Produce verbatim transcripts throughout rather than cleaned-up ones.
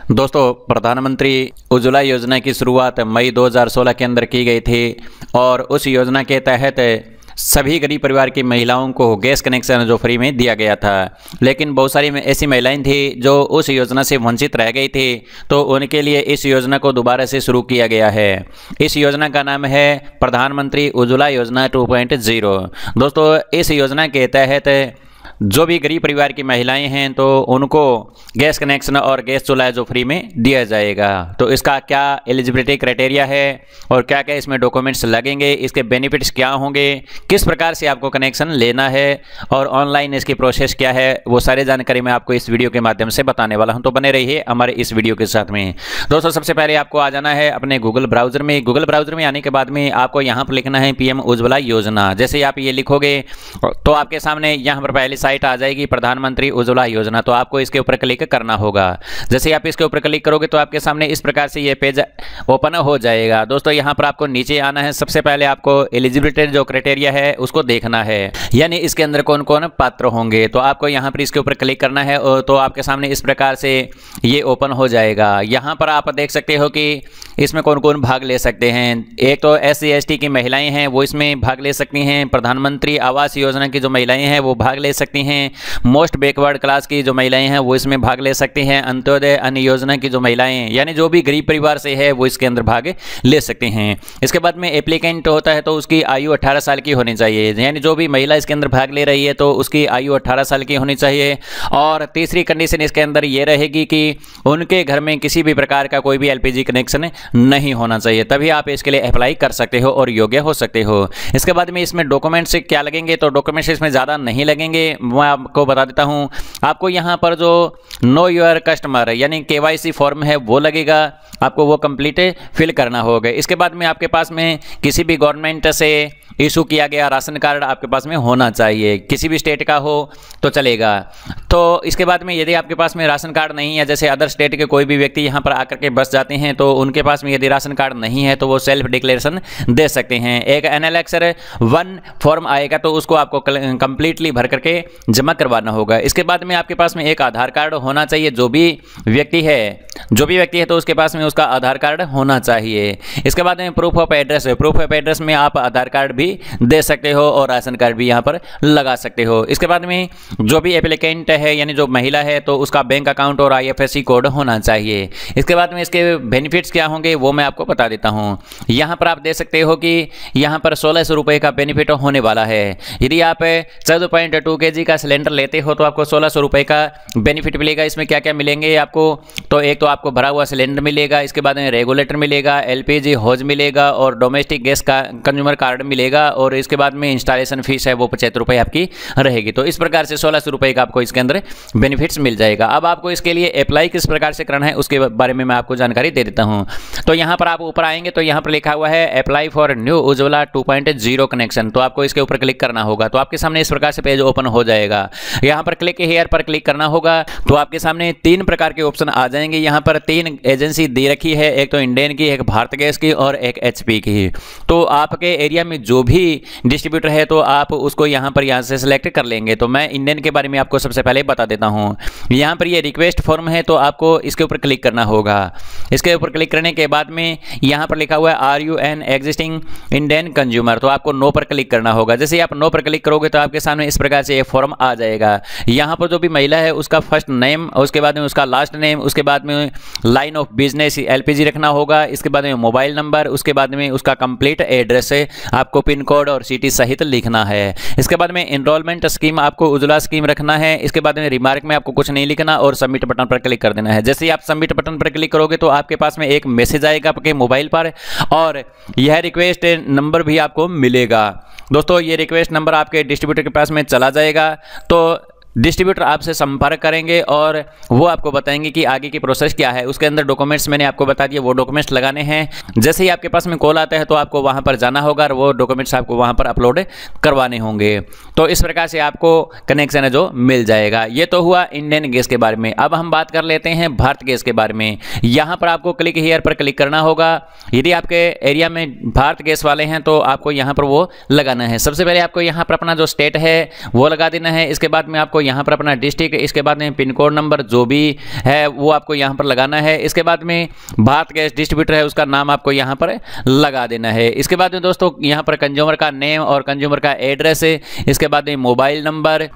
दोस्तों, प्रधानमंत्री उज्ज्वला योजना की शुरुआत मई दो हज़ार सोलह के अंदर की गई थी और उस योजना के तहत सभी गरीब परिवार की महिलाओं को गैस कनेक्शन जो फ्री में दिया गया था। लेकिन बहुत सारी ऐसी महिलाएं थी जो उस योजना से वंचित रह गई थी, तो उनके लिए इस योजना को दोबारा से शुरू किया गया है। इस योजना का नाम है प्रधानमंत्री उज्ज्वला योजना टू पॉइंट ज़ीरो। दोस्तों, इस योजना के तहत जो भी गरीब परिवार की महिलाएं हैं तो उनको गैस कनेक्शन और गैस चूल्हा जो फ्री में दिया जाएगा। तो इसका क्या एलिजिबिलिटी क्राइटेरिया है और क्या क्या इसमें डॉक्यूमेंट्स लगेंगे, इसके बेनिफिट्स क्या होंगे, किस प्रकार से आपको कनेक्शन लेना है और ऑनलाइन इसकी प्रोसेस क्या है, वो सारी जानकारी मैं आपको इस वीडियो के माध्यम से बताने वाला हूं। तो बने रहिए हमारे इस वीडियो के साथ में। दोस्तों, सबसे पहले आपको आ जाना है अपने गूगल ब्राउजर में। गूगल ब्राउजर में आने के बाद में आपको यहाँ पर लिखना है पीएम उज्ज्वला योजना। जैसे आप ये लिखोगे तो आपके सामने यहाँ पर पहले साइट आ जाएगी प्रधानमंत्री उज्ज्वला योजना। तो आपको इसके ऊपर क्लिक करना होगा। जैसे आप इसके ऊपर क्लिक करोगे तो आपके सामने इस प्रकार से ये पेज ओपन हो जाएगा। दोस्तों, यहाँ पर आपको नीचे आना है। सबसे पहले आपको एलिजिबिलिटी जो क्राइटेरिया है उसको देखना है, यानी इसके अंदर कौन कौन पात्र होंगे। तो आपको यहाँ पर इसके ऊपर क्लिक करना है और तो आपके सामने इस प्रकार से ये ओपन हो जाएगा। यहाँ पर आप देख सकते हो कि इसमें कौन कौन भाग ले सकते हैं। एक तो एस सी एस टी की महिलाएं हैं, वो इसमें भाग ले सकती हैं। प्रधानमंत्री आवास योजना की जो महिलाएं हैं वो भाग ले सकती हैं। मोस्ट बैकवर्ड क्लास की जो महिलाएं हैं वो इसमें भाग ले सकती हैं। अंत्योदय अन्न योजना की जो महिलाएं, यानी जो भी गरीब परिवार से है वो इसके अंदर भाग ले सकते हैं। इसके बाद में एप्लीकेंट होता है तो उसकी आयु अठारह साल की होनी चाहिए, यानी जो भी महिला इसके अंदर भाग ले रही है तो उसकी आयु अठारह साल की होनी चाहिए। और तीसरी कंडीशन इसके अंदर ये रहेगी कि उनके घर में किसी भी प्रकार का कोई भी एलपीजी कनेक्शन नहीं होना चाहिए, तभी आप इसके लिए अप्लाई कर सकते हो और योग्य हो सकते हो। इसके बाद में इसमें डॉक्यूमेंट्स क्या लगेंगे, तो डॉक्यूमेंट्स इसमें ज़्यादा नहीं लगेंगे, मैं आपको बता देता हूं। आपको यहां पर जो नो योर कस्टमर यानी केवाईसी फॉर्म है वो लगेगा, आपको वो कंप्लीट फिल करना होगा। इसके बाद में आपके पास में किसी भी गवर्नमेंट से इशू किया गया राशन कार्ड आपके पास में होना चाहिए, किसी भी स्टेट का हो तो चलेगा। तो इसके बाद में यदि आपके पास में राशन कार्ड नहीं है, जैसे अदर स्टेट के कोई भी व्यक्ति यहाँ पर आकर के बस जाते हैं तो उनके पास में यदि राशन कार्ड नहीं है तो वो सेल्फ डिक्लेरेशन दे सकते हैं। एक एनएलएक्सर वन फॉर्म आएगा तो उसको आपको कंप्लीटली भर करके जमा करवाना होगा। इसके बाद में आपके पास में एक आधार कार्ड होना चाहिए। जो भी व्यक्ति है जो भी व्यक्ति है तो उसके पास में उसका आधार कार्ड होना चाहिए। इसके बाद में प्रूफ ऑफ एड्रेस है। प्रूफ ऑफ एड्रेस में आप आधार कार्ड भी दे सकते हो और राशन कार्ड भी यहाँ पर लगा सकते हो। इसके बाद में जो भी एप्लीकेंट है यानी जो महिला है तो उसका बैंक अकाउंट और आईएफएससी कोड होना चाहिए। इसके बाद में इसके बेनिफिट्स क्या होंगे वो मैं आपको बता देता हूँ। यहाँ पर आप देख सकते हो कि यहाँ पर सोलह सौ रुपये का बेनिफिट होने वाला है। यदि आप चौदह पॉइंट टू के जी का सिलेंडर लेते हो तो आपको सोलह सौ रुपये का बेनिफिट मिलेगा। इसमें क्या क्या मिलेंगे आपको, तो एक तो आपको भरा हुआ सिलेंडर मिलेगा, इसके बाद में रेगुलेटर मिलेगा, एलपीजी हॉज मिलेगा और डोमेस्टिक गैस का कंज्यूमर कार्ड मिलेगा और इसके बाद में इंस्टॉलेशन फीस है वो पचहत्तर रुपये आपकी रहेगी। तो इस प्रकार से सोलह सौ रुपये का आपको इसके अंदर बेनिफिट्स मिल जाएगा। अब आपको इसके लिए अप्लाई किस प्रकार से करना है उसके बारे में मैं आपको जानकारी दे देता हूं। तो यहाँ पर आप ऊपर आएंगे तो यहाँ पर लिखा हुआ है apply for new Ujjwala two point zero connection. तो आपको इसके ऊपर क्लिक करना होगा। तो आपके सामने इस प्रकार से पेज ओपन हो जाएगा। यहाँ पर क्लिक हियर पर क्लिक करना होगा तो आपके सामने तीन प्रकार के ऑप्शन आ जाएंगे। यहाँ पर तीन एजेंसी दे रखी है, एक तो इंडियन की, एक भारत गैस की और एक एचपी की। तो आपके एरिया में जो भी डिस्ट्रीब्यूटर है तो आप उसको यहाँ पर यहाँ से सिलेक्ट कर लेंगे। तो मैं इंडियन के बारे में आपको सबसे पहले बता देता हूँ। यहाँ पर ये रिक्वेस्ट फॉर्म है तो आपको इसके ऊपर क्लिक करना होगा। इसके ऊपर क्लिक करने के बाद में यहाँ पर लिखा हुआ है are you an existing Indian consumer, तो आपको नो पर क्लिक करना होगा। जैसे आप नो पर क्लिक करोगे तो आपके सामने इस प्रकार से ये फॉर्म आ जाएगा। यहाँ पर जो भी महिला है उसका फर्स्ट नेम, उसके बाद में उसका लास्ट नेम, उसके बाद में लाइन ऑफ बिजनेस एलपीजी रखना होगा, इसके बाद में मोबाइल नंबर, उसके बाद में उसका कंप्लीट एड्रेस है, आपको पिन कोड और सिटी सहित लिखना है। इसके बाद में एनरोलमेंट स्कीम आपको उज्ज्वला स्कीम रखना है। इसके बाद में रिमार्क में आपको कुछ नहीं लिखना और सबमिट बटन पर क्लिक कर देना है। जैसे ही आप सबमिट बटन पर क्लिक करोगे तो आपके पास में एक मैसेज आएगा आपके मोबाइल पर और यह रिक्वेस्ट नंबर भी आपको मिलेगा। दोस्तों, ये रिक्वेस्ट नंबर आपके डिस्ट्रीब्यूटर के पास में चला जाएगा तो डिस्ट्रीब्यूटर आपसे संपर्क करेंगे और वो आपको बताएंगे कि आगे की प्रोसेस क्या है। उसके अंदर डॉक्यूमेंट्स मैंने आपको बता दिया, वो डॉक्यूमेंट्स लगाने हैं। जैसे ही आपके पास में कॉल आता है तो आपको वहां पर जाना होगा और वो डॉक्यूमेंट्स आपको वहां पर अपलोड करवाने होंगे। तो इस प्रकार से आपको कनेक्शन है जो मिल जाएगा। ये तो हुआ इंडियन गैस के बारे में। अब हम बात कर लेते हैं भारत गैस के बारे में। यहाँ पर आपको क्लिक हियर पर क्लिक करना होगा। यदि आपके एरिया में भारत गैस वाले हैं तो आपको यहाँ पर वो लगाना है। सबसे पहले आपको यहाँ पर अपना जो स्टेट है वो लगा देना है। इसके बाद में आपको यहाँ पर अपना डिस्ट्रिक्ट, इसके बाद में पिन कोड नंबर जो भी है वो आपको यहाँ पर लगाना है। इसके बाद में भारत गैस डिस्ट्रीब्यूटर है उसका नाम आपको यहाँ पर लगा देना है। इसके बाद में दोस्तों यहाँ पर कंज्यूमर का नेम और कंज्यूमर का एड्रेस है, इसके बाद में मोबाइल नंबर,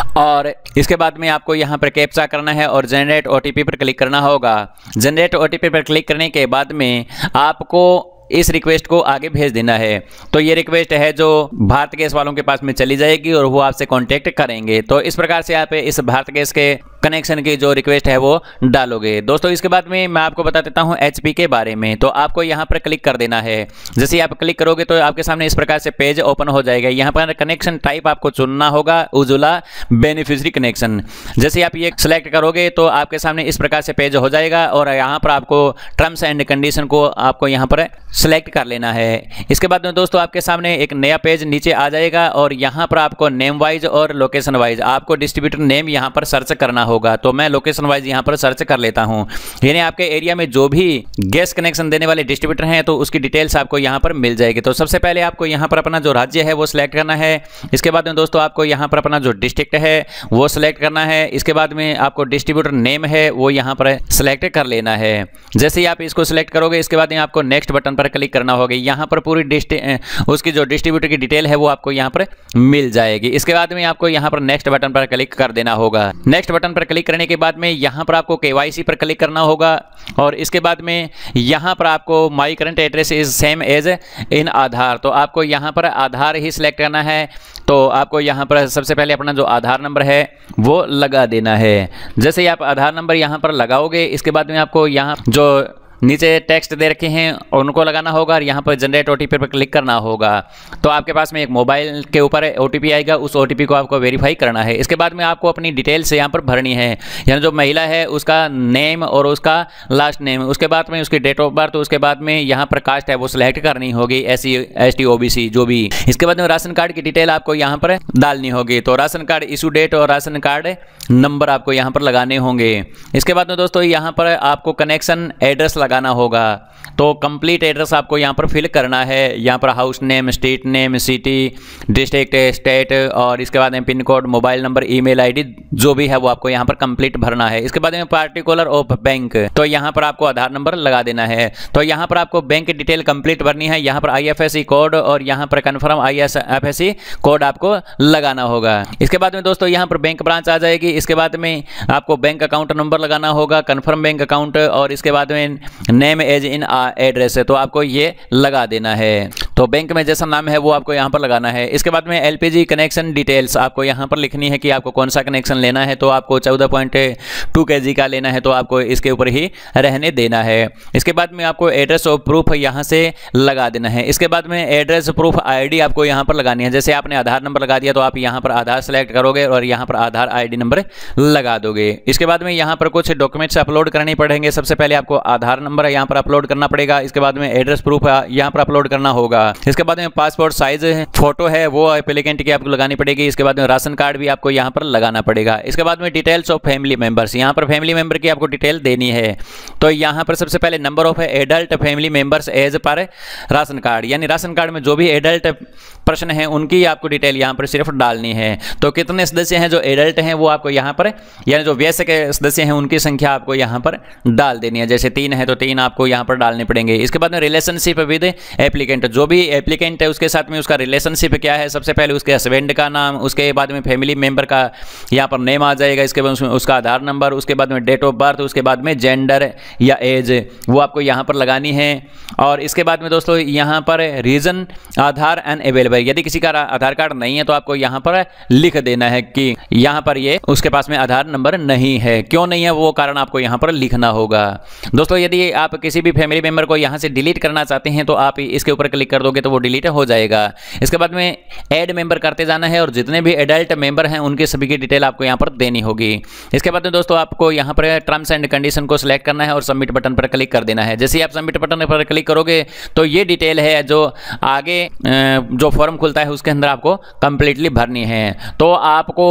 और इसके बाद में आपको यहाँ पर कैप्चा करना है और जनरेट ओटीपी पर क्लिक करना होगा। जनरेट ओटीपी पर क्लिक करने के बाद में आपको इस रिक्वेस्ट को आगे भेज देना है। तो ये रिक्वेस्ट है जो भारत गैस वालों के पास में चली जाएगी और वो आपसे कांटेक्ट करेंगे। तो इस प्रकार से आप इस भारत गैस के कनेक्शन की जो रिक्वेस्ट है वो डालोगे। दोस्तों इसके बाद में मैं आपको बता देता हूं एचपी के बारे में। तो आपको यहां पर क्लिक कर देना है। जैसे ही आप क्लिक करोगे तो आपके सामने इस प्रकार से पेज ओपन हो जाएगा। यहां पर कनेक्शन टाइप आपको चुनना होगा उज्ज्वला बेनिफिशियरी कनेक्शन। जैसे ही आप ये सिलेक्ट करोगे तो आपके सामने इस प्रकार से पेज हो जाएगा और यहाँ पर आपको टर्म्स एंड कंडीशन को आपको यहाँ पर सिलेक्ट कर लेना है। इसके बाद में दोस्तों आपके सामने एक नया पेज नीचे आ जाएगा और यहाँ पर आपको नेम वाइज और लोकेशन वाइज आपको डिस्ट्रीब्यूटर नेम यहाँ पर सर्च करना होगा। तो मैं लोकेशन वाइज यहाँ पर सर्च कर लेता हूँ। यानी आपके एरिया में जो भी गैस कनेक्शन देने वाले डिस्ट्रीब्यूटर हैं तो उसकी डिटेल्स आपको यहाँ पर मिल जाएगी। तो सबसे पहले आपको यहाँ पर अपना जो राज्य है वो सिलेक्ट करना है। इसके बाद में दोस्तों आपको यहाँ पर अपना जो डिस्ट्रिक्ट है वो सिलेक्ट करना है। इसके बाद में आपको डिस्ट्रीब्यूटर नेम है वो यहाँ पर सिलेक्ट कर लेना है। जैसे ही आप इसको सिलेक्ट करोगे इसके बाद में आपको नेक्स्ट बटन पर क्लिक करना होगा। यहाँ पर पूरी डिस्ट्रिक्ट उसकी जो डिस्ट्रीब्यूटर की डिटेल है वो आपको यहाँ पर मिल जाएगी। इसके बाद में आपको यहाँ पर नेक्स्ट बटन पर क्लिक कर देना होगा। नेक्स्ट बटन पर क्लिक करने के बाद में यहाँ पर आपको केवाईसी पर क्लिक करना होगा और इसके बाद में यहाँ पर आपको my current address is same as in Aadhaar. तो आपको यहाँ पर आधार ही सिलेक्ट करना है। तो आपको यहाँ पर सबसे पहले अपना जो आधार नंबर है वो लगा देना है। जैसे ही आप आधार नंबर यहाँ पर लगाओगे इसके बाद में आपको यहाँ जो नीचे टेक्स्ट दे रखे हैं उनको लगाना होगा और यहाँ पर जनरेट ओटीपी पर क्लिक करना होगा। तो आपके पास में एक मोबाइल के ऊपर ओटीपी आएगा, उस ओटीपी को आपको वेरीफाई करना है। इसके बाद में आपको अपनी डिटेल्स यहाँ पर भरनी है। यानी जो महिला है उसका नेम और उसका लास्ट नेम, उसके बाद में उसकी डेट ऑफ बर्थ, उसके बाद में यहाँ पर कास्ट है वो सिलेक्ट करनी होगी, S C S T O B C जो भी। इसके बाद में राशन कार्ड की डिटेल आपको यहाँ पर डालनी होगी। तो राशन कार्ड इशू डेट और राशन कार्ड नंबर आपको यहाँ पर लगाने होंगे। इसके बाद में दोस्तों यहाँ पर आपको कनेक्शन एड्रेस लगाना होगा। तो कंप्लीट एड्रेस आपको यहाँ पर फिल करना है। यहाँ पर house name, street name, city, district, state और इसके बाद में pin code, mobile number, email ID जो भी है वो आपको यहाँ पर कंप्लीट भरना है। इसके बाद में पार्टिकुलर ऑफ बैंक, तो यहाँ पर आपको आधार नंबर लगा देना है। तो यहाँ पर आपको बैंक डिटेल कंप्लीट भरनी है। यहाँ पर I F S C code और यहाँ पर confirm I F S C code आपको लगाना होगा। इसके बाद में दोस्तों यहाँ पर बैंक ब्रांच आ जाएगी। इसके बाद में आपको बैंक अकाउंट नंबर लगाना होगा, कन्फर्म बैंक अकाउंट, और इसके बाद में नेम एज इन एड्रेस है तो आपको ये लगा देना है। तो बैंक में जैसा नाम है वो आपको यहाँ पर लगाना है। इसके बाद में एलपीजी कनेक्शन डिटेल्स आपको यहाँ पर लिखनी है कि आपको कौन सा कनेक्शन लेना है। तो आपको चौदह पॉइंट टू के जी का लेना है तो आपको इसके ऊपर ही रहने देना है। इसके बाद में आपको एड्रेस ऑफ प्रूफ यहाँ से लगा देना है। इसके बाद में एड्रेस प्रूफ आईडी आपको यहाँ पर लगानी है। जैसे आपने आधार नंबर लगा दिया तो आप यहाँ पर आधार सेलेक्ट करोगे और यहाँ पर आधार आईडी नंबर लगा दोगे। इसके बाद में यहाँ पर कुछ डॉक्यूमेंट्स अपलोड करने पड़ेंगे। सबसे पहले आपको आधार नंबर यहाँ पर अपलोड करना पड़ेगा। इसके बाद में एड्रेस प्रूफ यहाँ पर अपलोड करना होगा। इसके बाद में पासपोर्ट साइज फोटो है वो एप्लीकेंट की आपको लगानी पड़ेगी। इसके बाद में राशन कार्ड भी आपको यहाँ पर लगाना पड़ेगा। इसके बाद में डिटेल्स ऑफ फैमिली मेंबर्स, यहाँ पर फैमिली मेंबर की आपको डिटेल देनी है। तो यहाँ पर सबसे पहले number of adult family members as per ration card, यानी राशन कार्ड में जो भी एडल्ट पर्सन है उनकी आपको डिटेल यहाँ पर सिर्फ डालनी है। तो कितने सदस्य हैं जो एडल्ट हैं वो आपको यहाँ पर, यानी जो वयस्क सदस्य हैं उनकी संख्या आपको यहाँ पर डाल देनी है। जैसे तीन है तो तीन आपको यहाँ पर डालने पड़ेंगे। इसके बाद में रिलेशनशिप विद एप्लीकेंट, जो भी एप्लीकेंट है उसके साथ में उसका रिलेशनशिप क्या है। सबसे पहले उसके हस्बैंड का नाम, उसके बाद में फैमिली मेंबर का यहाँ पर नेम आ जाएगा। इसके बाद उसका आधार नंबर, उसके बाद में डेट ऑफ बर्थ, उसके बाद में जेंडर या एज वो आपको यहाँ पर लगानी है। और इसके बाद में दोस्तों यहाँ पर रीजन आधार अनअवेलेबल, यदि किसी का आधार कार्ड नहीं है तो आपको यहाँ पर लिख देना है कि यहाँ पर ये उसके पास में आधार नंबर नहीं है, क्यों नहीं है वो कारण आपको यहाँ पर लिखना होगा। दोस्तों यदि आप किसी भी फैमिली मेंबर को यहाँ से डिलीट करना चाहते हैं तो आप इसके ऊपर क्लिक कर दोगे तो वो डिलीट हो जाएगा। इसके बाद में ऐड मेंबर करते जाना है और जितने भी एडल्ट मेंबर हैं उनके सभी की डिटेल आपको यहाँ पर देनी होगी। इसके बाद में दोस्तों आपको यहाँ पर टर्म्स एंड कंडीशन को सिलेक्ट करना है और सबमिट बटन पर क्लिक कर देना है। जैसे ही आप सबमिट बटन पर क्लिक करोगे तो ये डिटेल है जो आगे जो फॉर्म खुलता है उसके अंदर आपको कंप्लीटली भरनी है। तो आपको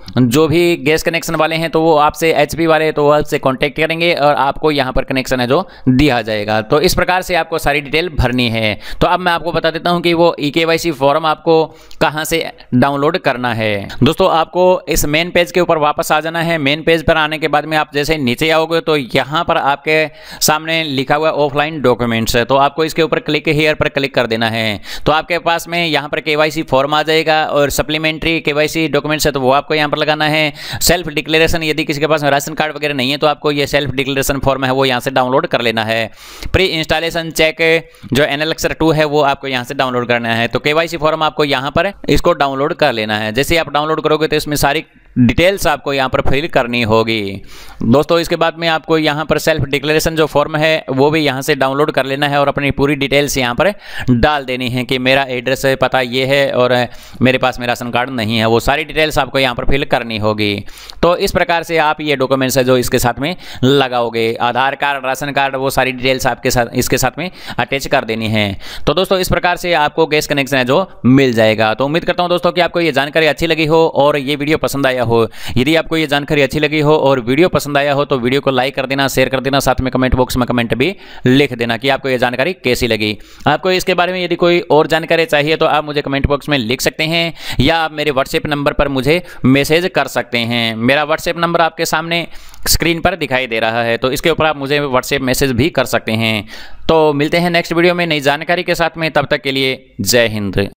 जो भी गैस कनेक्शन वाले हैं तो वो आपसे एचपी वाले तो वो आपसे कांटेक्ट करेंगे और आपको यहाँ पर कनेक्शन है जो दिया जाएगा। तो इस प्रकार से आपको सारी डिटेल भरनी है। तो अब मैं आपको बता देता हूँ कि वो ई के वाई सी फॉर्म आपको कहाँ से डाउनलोड करना है। दोस्तों आपको इस मेन पेज के ऊपर वापस आ जाना है। मेन पेज पर आने के बाद में आप जैसे नीचे आओगे तो यहाँ पर आपके सामने लिखा हुआ ऑफलाइन डॉक्यूमेंट्स है, तो आपको इसके ऊपर क्लिक हियर पर क्लिक कर देना है। तो आपके पास में यहाँ पर के वाई सी फॉर्म आ जाएगा और सप्लीमेंट्री के वाई सी डॉक्यूमेंट्स है तो वो आपको यहाँ पर लगाना है। सेल्फ डिक्लेरेशन, यदि किसी के पास राशन कार्ड वगैरह नहीं है तो आपको ये सेल्फ डिक्लेरेशन फॉर्म है वो यहाँ से डाउनलोड कर लेना है। प्री इंस्टॉलेशन चेक जो एनएलएक्सर टू है वो आपको यहाँ से डाउनलोड करना है। तो केवाईसी फॉर्म आपको यहाँ पर इसको डाउनलोड कर लेना है। जैसे आप डाउनलोड करोगे तो इसमें सारी डिटेल्स आपको यहाँ पर फिल करनी होगी। दोस्तों इसके बाद में आपको यहाँ पर सेल्फ डिक्लेरेशन जो फॉर्म है वो भी यहाँ से डाउनलोड कर लेना है और अपनी पूरी डिटेल्स यहाँ पर डाल देनी है कि मेरा एड्रेस है, पता ये है और मेरे पास में राशन कार्ड नहीं है, वो सारी डिटेल्स आपको यहाँ पर फिल करनी होगी। तो इस प्रकार से आप ये डॉक्यूमेंट्स है जो इसके साथ में लगाओगे, आधार कार्ड, राशन कार्ड, वो सारी डिटेल्स आपके साथ इसके साथ में अटैच कर देनी है। तो दोस्तों इस प्रकार से आपको गैस कनेक्शन है जो मिल जाएगा। तो उम्मीद करता हूँ दोस्तों कि आपको ये जानकारी अच्छी लगी हो और ये वीडियो पसंद आया हो। यदि आपको ये जानकारी अच्छी लगी हो और वीडियो पसंद आया हो तो वीडियो को लाइक कर देना, शेयर कर देना, साथ में कमेंट बॉक्स में कमेंट भी लिख देना कि आपको ये जानकारी कैसी लगी। आपको इसके बारे में यदि कोई और जानकारी चाहिए तो आप मुझे कमेंट बॉक्स में लिख सकते हैं या आप मेरे व्हाट्सएप नंबर पर मुझे मैसेज कर सकते हैं। मेरा व्हाट्सएप नंबर आपके सामने स्क्रीन पर दिखाई दे रहा है, तो इसके ऊपर आप मुझे व्हाट्सएप मैसेज भी कर सकते हैं। तो मिलते हैं नेक्स्ट वीडियो में नई जानकारी के साथ में, तब तक के लिए जय हिंद।